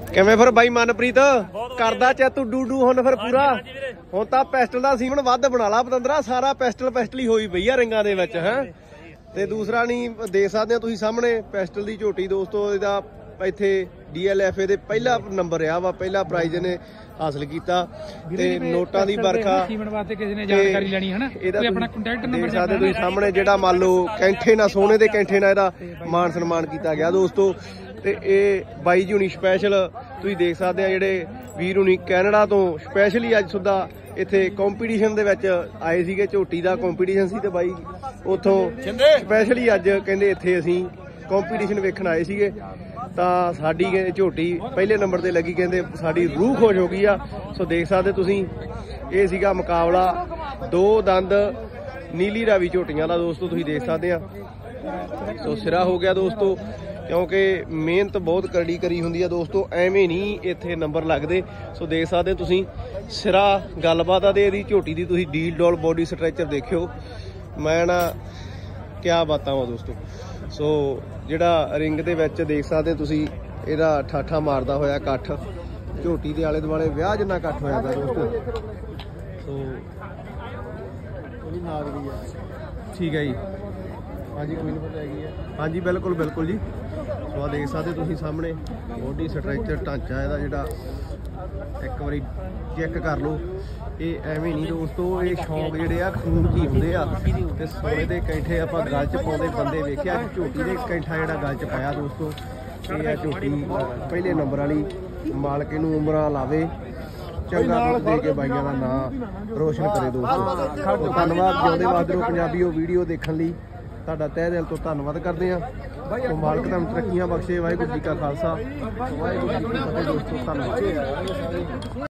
ਕਿਵੇਂ ਫਿਰ ਬਾਈ ਮਨਪ੍ਰੀਤ ਕਰਦਾ ਚੈਤੂ ਡੂ ਹੁਣ ਫਿਰ ਪੂਰਾ ਹੁਣ ਤਾਂ ਪੈਸਟਲ ਦਾ ਸੀਮਨ ਵੱਧ ਬਣਾ ਲਾ ਪਤੰਦਰਾ ਸਾਰਾ ਪੈਸਟਲ ਹੀ ਹੋਈ ਪਈ ਆ ਰਿੰਗਾਂ ਦੇ ਵਿੱਚ ਹੈ ਤੇ ਦੂਸਰਾ ਨਹੀਂ ਦੇਖ ਸਕਦੇ ਹੋ ਤੁਸੀਂ ਸਾਹਮਣੇ ਪੈਸਟਲ ਦੀ ਝੋਟੀ ਦੋਸਤੋ ਇਹਦਾ ਇੱਥੇ DLFA ਦੇ ਪਹਿਲਾ ਨੰਬਰ ਆ ਵਾ ਪਹਿਲਾ ਪ੍ਰਾਈਜ਼ ਇਹਨੇ ਹਾਸਲ ਕੀਤਾ ਤੇ ਨੋਟਾਂ ਦੀ ਵਰਖਾ ਸੀਮਨ ਵਾਸਤੇ ਕਿਸੇ ਨੇ ਜਾਣਕਾਰੀ ਲੈਣੀ ਹੈ ਨਾ ਕੋਈ ਆਪਣਾ ਕੰਟੈਕਟ ਨੰਬਰ ਦੇਖ ਸਕਦੇ ਤੁਸੀਂ ਸਾਹਮਣੇ ਜਿਹੜਾ ਮੰਨ ਲਓ ਕੈਂਠੇ ਨਾਲ ਸੋਨੇ ਦੇ ਕੈਂਠੇ ਨਾਲ ਇਹਦਾ ਮਾਨ ਸਨਮਾਨ ਕੀਤਾ ਗਿਆ ਦੋਸਤੋ ਤੇ ਇਹ ਬਾਈ ਜੀ ਹੁਣੀ ਸਪੈਸ਼ਲ ਤੁਸੀਂ ਦੇਖ ਸਕਦੇ ਆ ਜਿਹੜੇ ਵੀਰ ਹੁਣੀ ਕੈਨੇਡਾ ਤੋਂ ਸਪੈਸ਼ਲੀ ਅੱਜ ਸੁੱਧਾ ਇੱਥੇ ਕੰਪੀਟੀਸ਼ਨ ਦੇ ਵਿੱਚ ਆਏ ਸੀਗੇ ਝੋਟੀ ਦਾ ਕੰਪੀਟੀਸ਼ਨ ਸੀ ਤੇ ਬਾਈ ਉੱਥੋਂ ਸਪੈਸ਼ਲੀ ਅੱਜ ਕਹਿੰਦੇ ਇੱਥੇ ਅਸੀਂ ਕੰਪੀਟੀਸ਼ਨ ਵੇਖਣ ਆਏ ਸੀਗੇ ਤਾਂ ਸਾਡੀ ਝੋਟੀ ਪਹਿਲੇ ਨੰਬਰ ਤੇ ਲੱਗੀ ਕਹਿੰਦੇ ਸਾਡੀ ਰੂਹ ਖੁਸ਼ ਹੋ ਗਈ ਆ ਸੋ ਦੇਖ ਸਕਦੇ ਤੁਸੀਂ ਇਹ ਸੀਗਾ ਮੁਕਾਬਲਾ ਦੋ ਦੰਦ ਨੀਲੀ ਰਾਵੀ ਝੋਟੀਆਂ ਦਾ ਦੋਸਤੋ ਤੁਸੀਂ ਦੇਖ ਸਕਦੇ ਆ ਸੋ ਸਿਰਾ ਹੋ ਗਿਆ ਦੋਸਤੋ ਕਿਉਂਕਿ ਮਿਹਨਤ ਬਹੁਤ ਕਰੜੀ ਕਰੀ ਹੁੰਦੀ ਆ ਦੋਸਤੋ ਐਵੇਂ ਨਹੀਂ ਇੱਥੇ ਨੰਬਰ ਲੱਗਦੇ ਸੋ ਦੇਖ ਸਕਦੇ ਤੁਸੀਂ ਸਿਰਾ ਗੱਲਬਾਤ ਆ ਤੇ ਇਹਦੀ ਝੋਟੀ ਦੀ ਤੁਸੀਂ ਡੀਲ ਡੋਲ ਬੋਡੀ ਸਟਰਕਚਰ ਦੇਖਿਓ ਮੈਂ ਨਾ ਕਿਆ ਬਾਤਾਂ ਵਾ ਦੋਸਤੋ ਸੋ ਜਿਹੜਾ ਰਿੰਗ ਦੇ ਵਿੱਚ ਦੇਖ ਸਕਦੇ ਤੁਸੀਂ ਇਹਦਾ ਠਾਠਾ ਮਾਰਦਾ ਹੋਇਆ ਇਕੱਠ ਝੋਟੀ ਦੇ ਆਲੇ ਦੁਆਲੇ ਵਿਆਹ ਜਿੰਨਾ ਇਕੱਠ ਹੋਇਆ ਪਿਆ ਦੋਸਤੋ ਸੋ ਇਹ ਨਾਗਰੀ ਆ ਠੀਕ ਹੈ ਜੀ ਹਾਂਜੀ ਕੋਈ ਨਹੀਂ ਹੈਗੀ ਹੈ ਹਾਂਜੀ ਬਿਲਕੁਲ ਬਿਲਕੁਲ ਜੀ ਸੋ ਆ ਦੇਖ ਸਕਦੇ ਤੁਸੀਂ ਸਾਹਮਣੇ ਬੋਡੀ ਸਟਰਕਚਰ ਢਾਂਚਾ ਇਹਦਾ ਜਿਹੜਾ ਇੱਕ ਵਾਰੀ ਚੈੱਕ ਕਰ ਲਓ ਇਹ ਐਵੇਂ ਨਹੀਂ ਦੋਸਤੋ ਇਹ ਸ਼ੌਂਕ ਜਿਹੜੇ ਆ ਖੂਨ ਕੀ ਹੁੰਦੇ ਆ ਤੇ ਸੋਨੇ ਦੇ ਕੈਂਠੇ ਆਪਾਂ ਗਲ 'ਚ ਪਾਉਂਦੇ ਬੰਦੇ ਵੇਖਿਆ ਝੋਟੀ ਦੇ ਕੈਂਠਾ ਜਿਹੜਾ ਗਲ 'ਚ ਪਾਇਆ ਦੋਸਤੋ ਇਹ ਆ ਝੋਟੀ ਪਹਿਲੇ ਨੰਬਰ ਵਾਲੀ ਮਾਲਕ ਨੂੰ ਉਮਰਾਂ ਲਾਵੇ ਚੰਗਾ ਦੁੱਧ ਦੇ ਕੇ ਬਾਈਆਂ ਦਾ ਨਾਂ ਰੋਸ਼ਨ ਕਰੇ ਦੋਸਤੋ ਧੰਨਵਾਦ ਜਿਉਂਦੇ ਵਾਦਰੋ ਪੰਜਾਬੀ ਉਹ ਵੀਡੀਓ ਦੇਖਣ ਲਈ ਤੁਹਾਡਾ ਤਹਿ ਦਿਲ ਤੋਂ ਧੰਨਵਾਦ ਕਰਦੇ ਆ ਸੋ ਮਾਲਕ ਤੁਹਾਨੂੰ ਤਰੱਕੀਆਂ ਬਖਸ਼ੇ ਵਾਹਿਗੁਰੂ ਜੀ ਕਾ ਖਾਲਸਾ ਵਾਹਿਗੁਰੂ ਜੀ ਕੀ ਫਤਿਹ ਦੋਸਤੋ ਧੰਨਵਾਦ